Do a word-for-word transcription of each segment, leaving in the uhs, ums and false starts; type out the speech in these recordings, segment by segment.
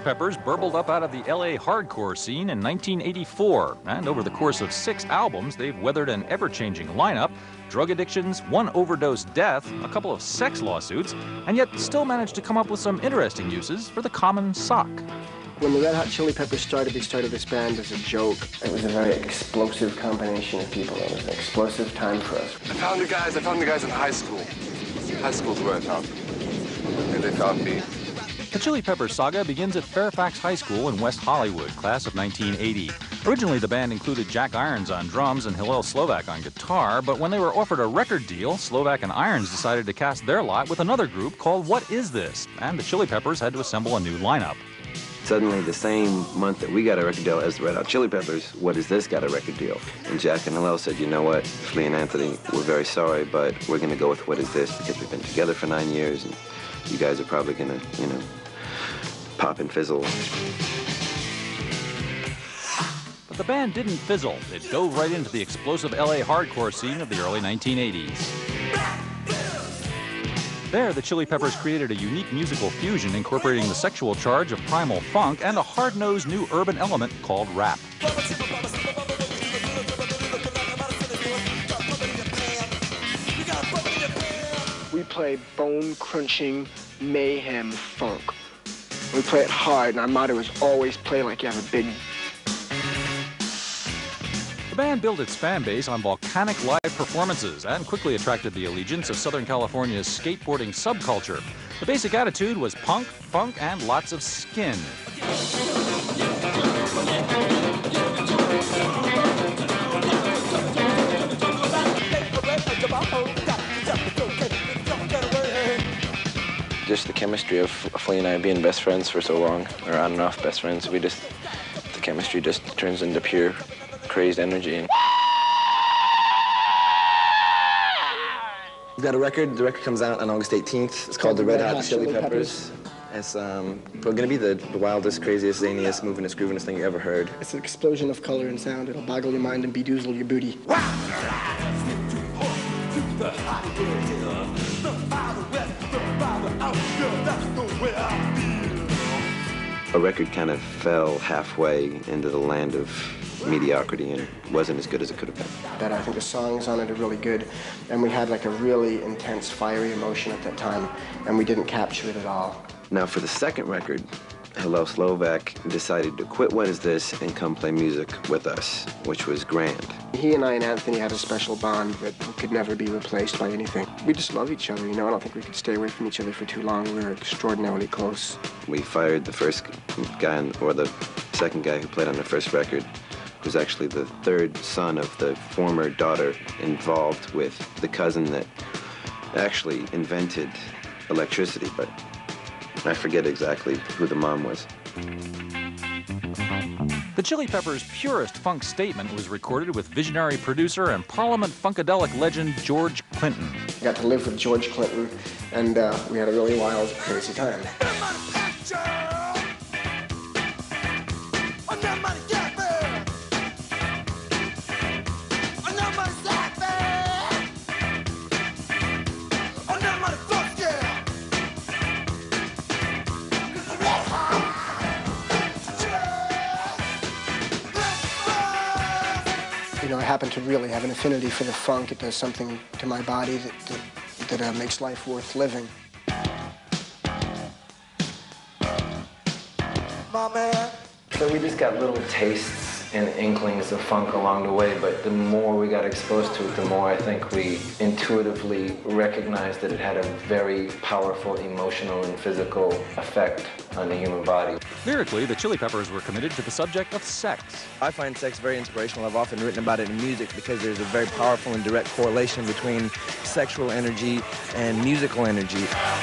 Peppers burbled up out of the L A hardcore scene in nineteen eighty-four, and over the course of six albums, they've weathered an ever-changing lineup, drug addictions, one overdose death, a couple of sex lawsuits, and yet still managed to come up with some interesting uses for the common sock. When the Red Hot Chili Peppers started, they started this band as a joke. It was a very explosive combination of people. It was an explosive time for us. I found the guys, I found the guys in high school. High school's where I found them. And they found me. The Chili Peppers saga begins at Fairfax High School in West Hollywood, class of nineteen eighty. Originally, the band included Jack Irons on drums and Hillel Slovak on guitar, but when they were offered a record deal, Slovak and Irons decided to cast their lot with another group called What Is This? And the Chili Peppers had to assemble a new lineup. Suddenly, the same month that we got a record deal as the Red Hot Chili Peppers, What Is This got a record deal. And Jack and Hillel said, you know what, Flea and Anthony, we're very sorry, but we're going to go with What Is This because we've been together for nine years, and you guys are probably going to, you know, pop and fizzle. But the band didn't fizzle. It dove right into the explosive L A hardcore scene of the early nineteen eighties. There, the Chili Peppers created a unique musical fusion incorporating the sexual charge of primal funk and a hard-nosed new urban element called rap. We play bone-crunching mayhem funk. We play it hard, and our motto is always play like you have a big... The band built its fan base on volcanic live performances and quickly attracted the allegiance of Southern California's skateboarding subculture. The basic attitude was punk, funk, and lots of skin. Just the chemistry of Flea and I being best friends for so long, or on and off best friends, we just, the chemistry just turns into pure crazed energy. And we've got a record. The record comes out on August eighteenth. It's called The Red Hot Chili Peppers. It's um, going to be the, the wildest, craziest, zaniest, movingest, groovingest thing you ever heard. It's an explosion of color and sound. It'll boggle your mind and bedoozle your booty. A record kind of fell halfway into the land of mediocrity and wasn't as good as it could have been. That I think the songs on it are really good, and we had like a really intense, fiery emotion at that time, and we didn't capture it at all. Now for the second record, Hillel Slovak decided to quit What Is This and come play music with us, which was grand. He and I and Anthony had a special bond that could never be replaced by anything. We just love each other, you know. I don't think we could stay away from each other for too long. We were extraordinarily close. We fired the first guy, on, or the second guy who played on the first record, who's actually the third son of the former daughter involved with the cousin that actually invented electricity, but I forget exactly who the mom was. The Chili Peppers' purest funk statement was recorded with visionary producer and Parliament Funkadelic legend George Clinton. I got to live with George Clinton, and uh, we had a really wild, crazy time. You know, I happen to really have an affinity for the funk. It does something to my body that, that, that uh, makes life worth living. My man. So we just got little tastes and inklings of funk along the way, but the more we got exposed to it, the more I think we intuitively recognized that it had a very powerful emotional and physical effect on the human body. Lyrically, the Chili Peppers were committed to the subject of sex. I find sex very inspirational. I've often written about it in music because there's a very powerful and direct correlation between sexual energy and musical energy.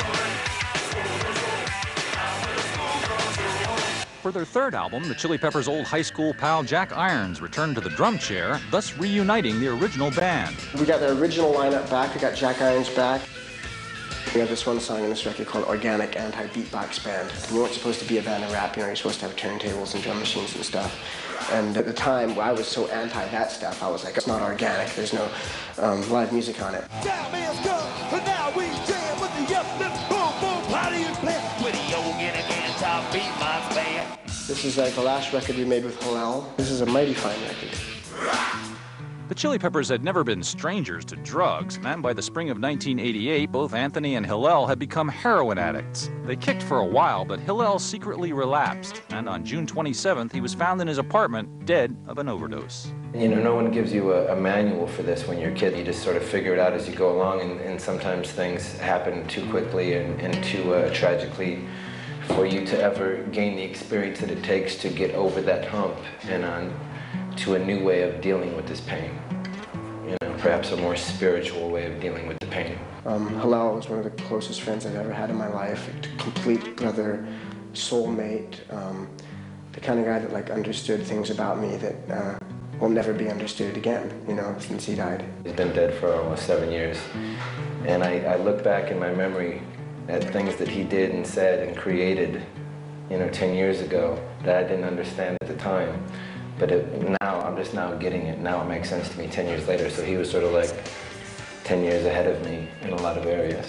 For their third album, the Chili Peppers' old high school pal Jack Irons returned to the drum chair, thus reuniting the original band. We got the original lineup back. We got Jack Irons back. We have this one song in this record called Organic Anti-Beatbox Band. We weren't supposed to be a band of rap, you know, you're supposed to have turntables and drum machines and stuff. And at the time, I was so anti that stuff, I was like, it's not organic, there's no um, live music on it. Time is gone, but now we jam with the uplift, boom, boom, how do you play? With the organic anti-beatbox band. This is like the last record we made with Hillel. This is a mighty fine record. The Chili Peppers had never been strangers to drugs, and by the spring of nineteen eighty-eight, both Anthony and Hillel had become heroin addicts. They kicked for a while, but Hillel secretly relapsed, and on June twenty-seventh, he was found in his apartment, dead of an overdose. You know, no one gives you a, a manual for this when you're a kid. You just sort of figure it out as you go along, and, and sometimes things happen too quickly and, and too uh, tragically for you to ever gain the experience that it takes to get over that hump and on to a new way of dealing with this pain. You know, perhaps a more spiritual way of dealing with the pain. Um, Hillel was one of the closest friends I've ever had in my life. A complete brother, soulmate, um, the kind of guy that like understood things about me that uh, will never be understood again, you know, since he died. He's been dead for almost seven years. And I, I look back in my memory at things that he did and said and created, you know, ten years ago that I didn't understand at the time. But it, now, I'm just now getting it. Now it makes sense to me ten years later. So he was sort of like ten years ahead of me in a lot of areas.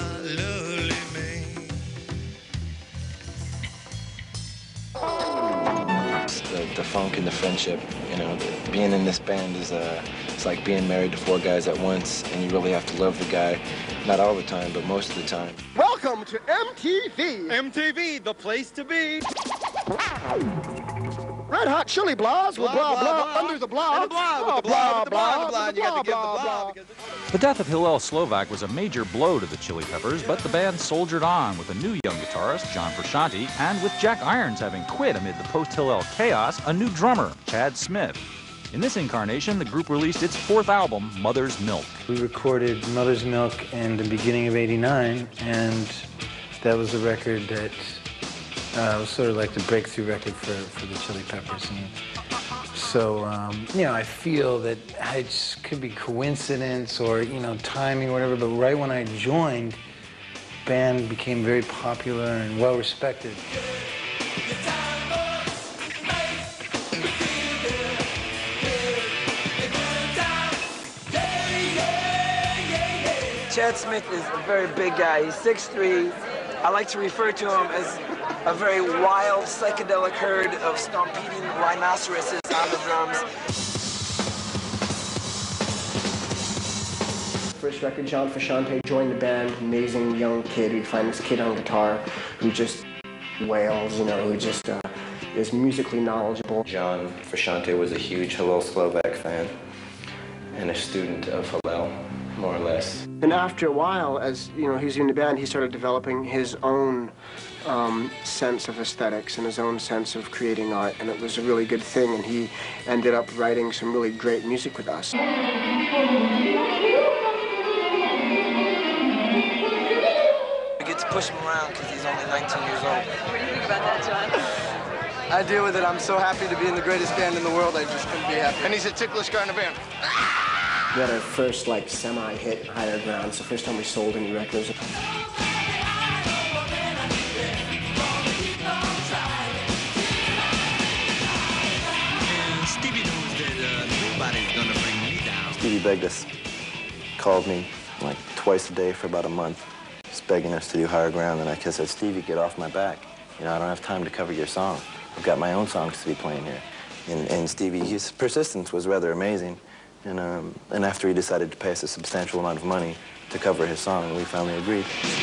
The, the funk and the friendship, you know, the, being in this band is uh, it's like being married to four guys at once, and you really have to love the guy, not all the time, but most of the time. Welcome to M T V! M T V, the place to be. Red Hot Chili Blahs with blah, blah, blah, blah, under the blah. And the blah, with the blah, with the blah, with the blah, and you got to give the blah. The death of Hillel Slovak was a major blow to the Chili Peppers, but the band soldiered on with a new young guitarist, John Frusciante, and with Jack Irons having quit amid the post-Hillel chaos, a new drummer, Chad Smith. In this incarnation, the group released its fourth album, Mother's Milk. We recorded Mother's Milk in the beginning of eighty-nine, and that was a record that uh, was sort of like the breakthrough record for, for the Chili Peppers. And so, um, you know, I feel that it just could be coincidence or, you know, timing or whatever, but right when I joined, the band became very popular and well-respected. Chad Smith is a very big guy. He's six three. I like to refer to him as a very wild, psychedelic herd of stompeding rhinoceroses on the drums. First record, John Frusciante joined the band, amazing young kid. We find this kid on guitar who just wails, you know, who just uh, is musically knowledgeable. John Frusciante was a huge Hillel Slovak fan and a student of Hillel, more or less. And after a while, as you know, he was in the band, he started developing his own um, sense of aesthetics and his own sense of creating art, and it was a really good thing, and he ended up writing some really great music with us. I get to push him around because he's only nineteen years old. What do you think about that, John? I deal with it. I'm so happy to be in the greatest band in the world. I just couldn't be happy. And he's a ticklish guy in the band. We had our first like semi-hit Higher Ground. It's the first time we sold any records. Stevie knows that uh, nobody's gonna bring me down. Stevie begged us, called me like twice a day for about a month, just begging us to do Higher Ground. And I said, Stevie, get off my back. You know, I don't have time to cover your song. I've got my own songs to be playing here. And, and Stevie, his persistence was rather amazing. And, um, and after he decided to pay us a substantial amount of money to cover his song, we finally agreed.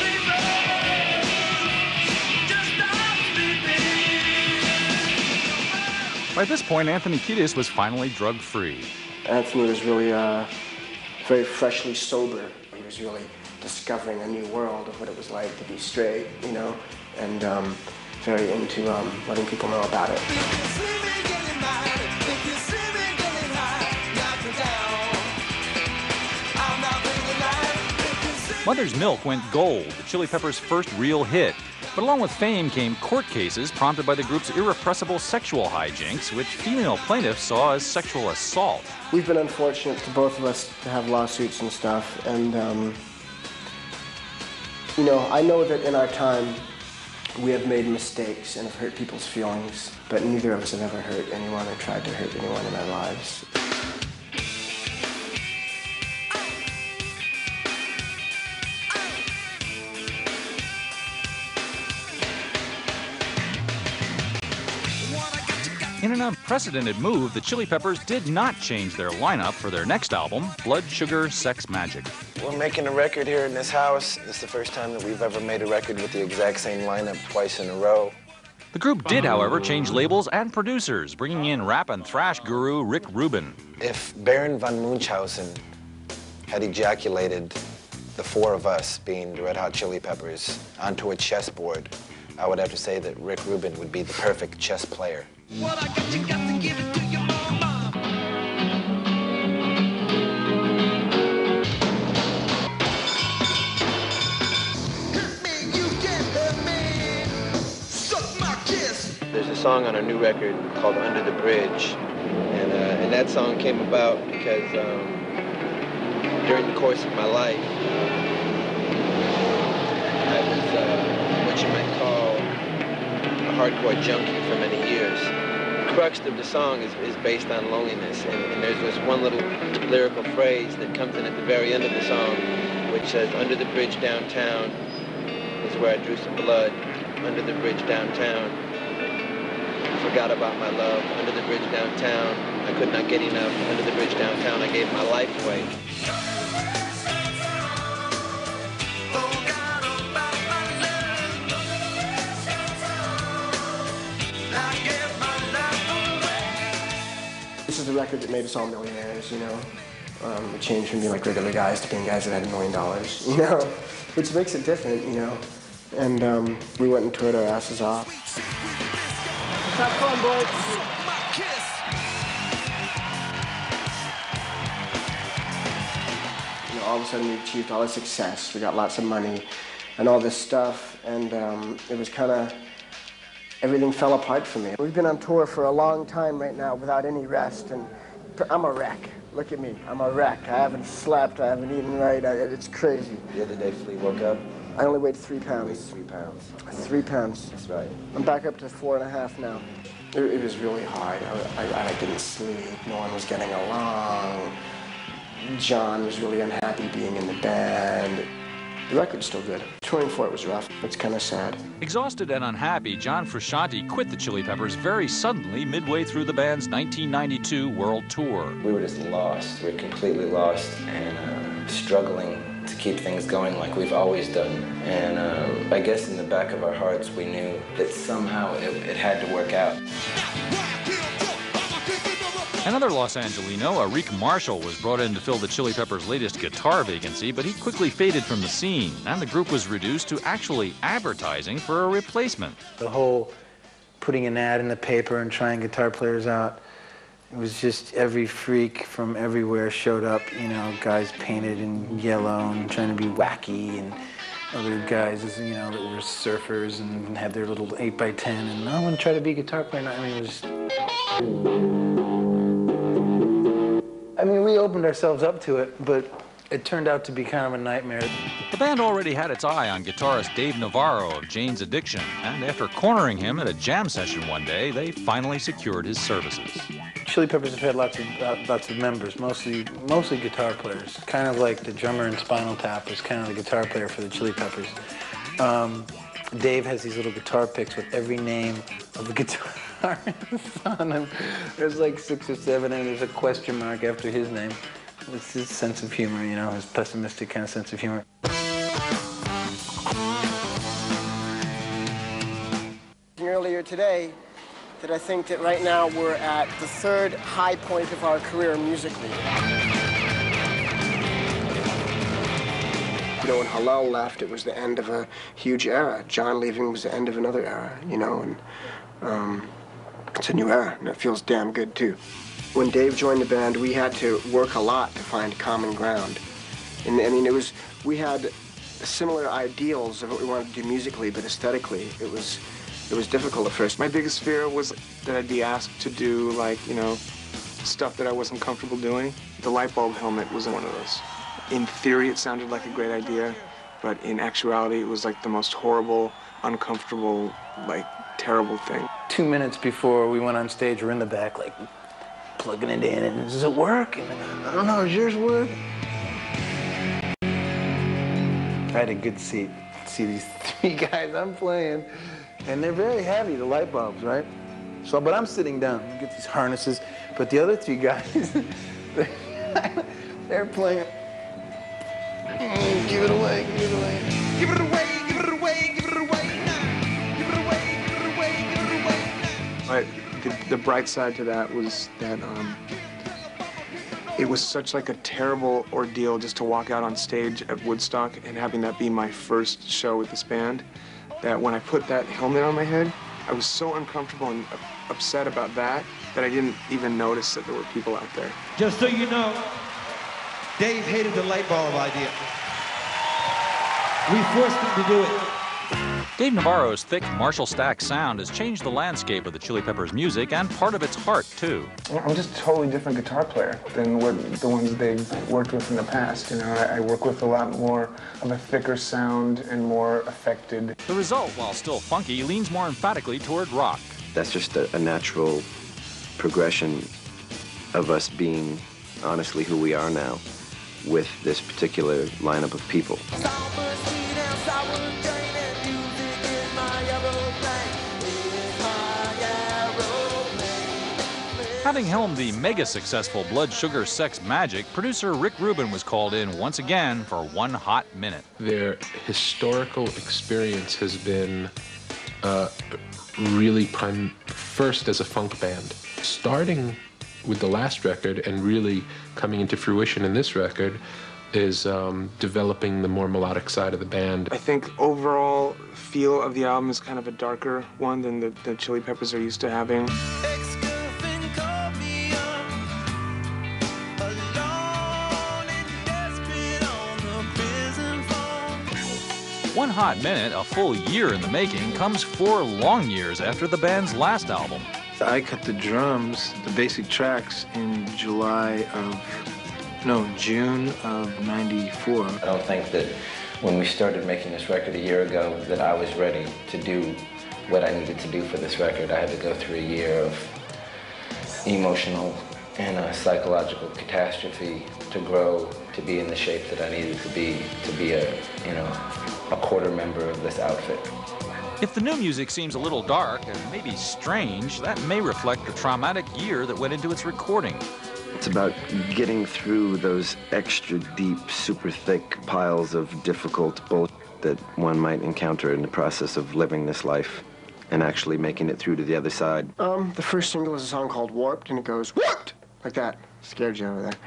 By this point, Anthony Kiedis was finally drug-free. Anthony was really uh, very freshly sober. He was really discovering a new world of what it was like to be straight, you know, and um, very into um, letting people know about it. Mother's Milk went gold, the Chili Peppers' first real hit. But along with fame came court cases prompted by the group's irrepressible sexual hijinks, which female plaintiffs saw as sexual assault. We've been unfortunate to both of us to have lawsuits and stuff, and um, you know, I know that in our time we have made mistakes and have hurt people's feelings, but neither of us have ever hurt anyone or tried to hurt anyone in our lives. In an unprecedented move, the Chili Peppers did not change their lineup for their next album, Blood Sugar Sex Magic. We're making a record here in this house. This is the first time that we've ever made a record with the exact same lineup twice in a row. The group did, however, change labels and producers, bringing in rap and thrash guru Rick Rubin. If Baron von Munchausen had ejaculated the four of us, being the Red Hot Chili Peppers, onto a chessboard, I would have to say that Rick Rubin would be the perfect chess player. What I got, you got to give it to your mama. Hurt me, you can't hurt me. Suck my kiss. There's a song on our new record called Under the Bridge, and, uh, and that song came about because um, during the course of my life, uh, I was uh, what you might call a hardcore junkie for many years. The crux of the song is, is based on loneliness, and, and there's this one little lyrical phrase that comes in at the very end of the song, which says, under the bridge downtown is where I drew some blood. Under the bridge downtown, forgot about my love. Under the bridge downtown, I could not get enough. Under the bridge downtown, I gave my life away. This is the record that made us all millionaires, you know. Um, we changed from being like regular guys to being guys that had a million dollars, you know, which makes it different, you know. And um, we went and toured our asses off. Have fun, boys. You know, all of a sudden we achieved all this success. We got lots of money and all this stuff, and um, it was kind of, everything fell apart for me. We've been on tour for a long time right now without any rest, and I'm a wreck. Look at me, I'm a wreck. I haven't slept, I haven't eaten right, I, it's crazy. The other day, Flea woke up. I only weighed three pounds. Three pounds. Three pounds. That's right. I'm back up to four and a half now. It, it was really hard. I, I, I didn't sleep, no one was getting along. John was really unhappy being in the band. The record's still good. Touring for it was rough. It's kind of sad. Exhausted and unhappy, John Frusciante quit the Chili Peppers very suddenly midway through the band's nineteen ninety-two world tour. We were just lost. We were completely lost and uh, struggling to keep things going like we've always done. And uh, I guess in the back of our hearts, we knew that somehow it, it had to work out. Another Los Angelino, Arik Marshall, was brought in to fill the Chili Peppers' latest guitar vacancy, but he quickly faded from the scene, and the group was reduced to actually advertising for a replacement. The whole putting an ad in the paper and trying guitar players out, it was just every freak from everywhere showed up, you know, guys painted in yellow and trying to be wacky, and other guys, you know, that were surfers and had their little eight by ten, and no one tried to be a guitar player. I mean, it was... I mean, we opened ourselves up to it, but it turned out to be kind of a nightmare. The band already had its eye on guitarist Dave Navarro of Jane's Addiction, and after cornering him at a jam session one day, they finally secured his services. Chili Peppers have had lots of uh, lots of members, mostly mostly guitar players. Kind of like the drummer in Spinal Tap was kind of the guitar player for the Chili Peppers. Um, Dave has these little guitar picks with every name of the guitar on them. There's like six or seven, and there's a question mark after his name. It's his sense of humor, you know, his pessimistic kind of sense of humor. Earlier today, that I think that right now we're at the third high point of our career musically. You know, when Hillel left, it was the end of a huge era. John leaving was the end of another era, you know, and um, it's a new era, and it feels damn good, too. When Dave joined the band, we had to work a lot to find common ground. And, I mean, it was, we had similar ideals of what we wanted to do musically, but aesthetically, it was, it was difficult at first. My biggest fear was that I'd be asked to do, like, you know, stuff that I wasn't comfortable doing. The light bulb helmet was one of those. In theory, it sounded like a great idea, but in actuality, it was like the most horrible, uncomfortable, like, terrible thing. Two minutes before we went on stage, we're in the back, like, plugging it in, and does it work? And I don't know, does yours work? I had a good seat. See these three guys I'm playing, and they're very heavy, the light bulbs, right? So, but I'm sitting down, I get these harnesses, but the other three guys, they're, they're playing. Mm, give it away, give it away. Give it away, give it away, give it away now. Give it away, give it away, give it away now. But the, the bright side to that was that um, it was such like a terrible ordeal just to walk out on stage at Woodstock and having that be my first show with this band, that when I put that helmet on my head, I was so uncomfortable and upset about that that I didn't even notice that there were people out there. Just so you know, Dave hated the light bulb idea. We forced him to do it. Dave Navarro's thick Marshall Stack sound has changed the landscape of the Chili Peppers' music and part of its heart, too. I'm just a totally different guitar player than what the ones they've worked with in the past. You know, I, I work with a lot more of a thicker sound and more affected. The result, while still funky, leans more emphatically toward rock. That's just a, a natural progression of us being, honestly, who we are now with this particular lineup of people. Having helmed the mega-successful Blood Sugar Sex Magic, producer Rick Rubin was called in once again for one hot minute. Their historical experience has been uh, really prime, first as a funk band. Starting with the last record and really coming into fruition in this record is um, developing the more melodic side of the band. I think overall feel of the album is kind of a darker one than the, the Chili Peppers are used to having. One Hot Minute, a full year in the making, comes four long years after the band's last album. I cut the drums, the basic tracks, in July of, no, June of ninety-four. I don't think that when we started making this record a year ago that I was ready to do what I needed to do for this record. I had to go through a year of emotional and a psychological catastrophe to grow, to be in the shape that I needed to be, to be a, you know, a quarter member of this outfit. If the new music seems a little dark and maybe strange, that may reflect the traumatic year that went into its recording. It's about getting through those extra deep, super thick piles of difficult bullshit that one might encounter in the process of living this life and actually making it through to the other side. Um, the first single is a song called Warped, and it goes, Warped! Like that. Scared you over there.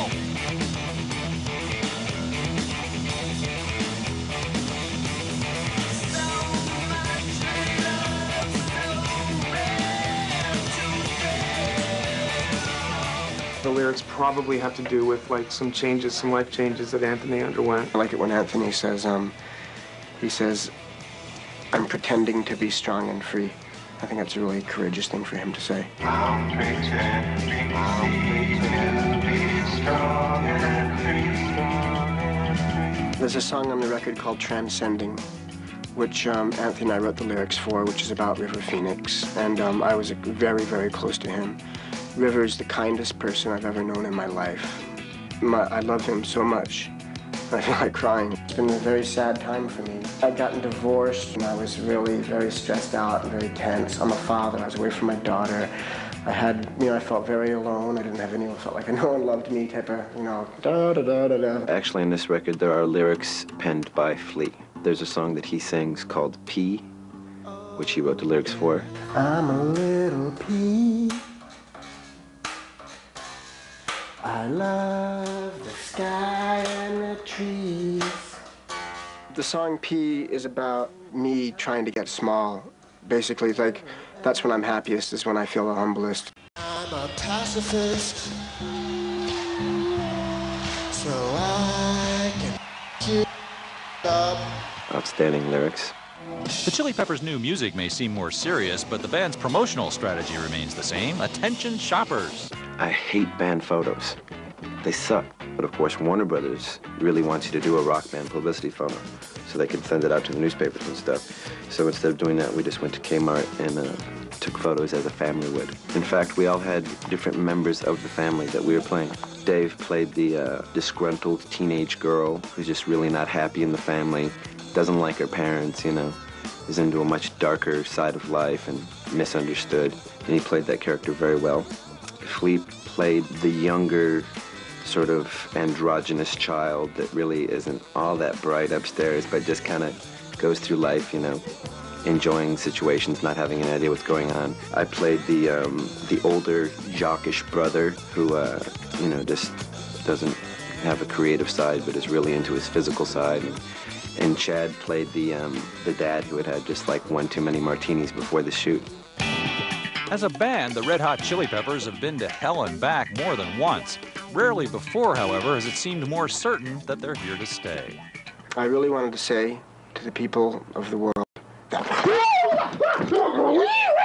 The lyrics probably have to do with like some changes, some life changes that Anthony underwent. I like it when Anthony says, um, he says, I'm pretending to be strong and free. I think that's a really courageous thing for him to say. I'm pretending, I'm pretending to be strong and free. There's a song on the record called Transcending, which um, Anthony and I wrote the lyrics for, which is about River Phoenix, and um, I was very, very close to him. River is the kindest person I've ever known in my life. My, I love him so much. I feel like crying. It's been a very sad time for me. I'd gotten divorced, and I was really very stressed out and very tense. I'm a father. I was away from my daughter. I had, you know, I felt very alone. I didn't have anyone. I felt like no one loved me type of, you know, da da da da da. Actually, in this record, there are lyrics penned by Flea. There's a song that he sings called P, which he wrote the lyrics for. I'm a little pea. I love the sky and the trees. The song P is about me trying to get small. Basically, like, that's when I'm happiest, is when I feel the humblest. I'm a pacifist, so I can keep up. Outstanding lyrics. The Chili Peppers' new music may seem more serious, but the band's promotional strategy remains the same. Attention shoppers. I hate band photos. They suck. But of course, Warner Brothers really wants you to do a rock band publicity photo so they can send it out to the newspapers and stuff. So instead of doing that, we just went to Kmart and uh, took photos as a family would. In fact, we all had different members of the family that we were playing. Dave played the uh, disgruntled teenage girl who's just really not happy in the family, doesn't like her parents, you know. is into a much darker side of life and misunderstood, and he played that character very well. Flea played the younger, sort of androgynous child that really isn't all that bright upstairs, but just kind of goes through life, you know, enjoying situations, not having an idea what's going on. I played the um, the older, jockish brother who, uh, you know, just doesn't have a creative side, but is really into his physical side. And, and Chad played the um, the dad who had had just like one too many martinis before the shoot. As a band, the Red Hot Chili Peppers have been to hell and back more than once. Rarely before, however, has it seemed more certain that they're here to stay. I really wanted to say to the people of the world that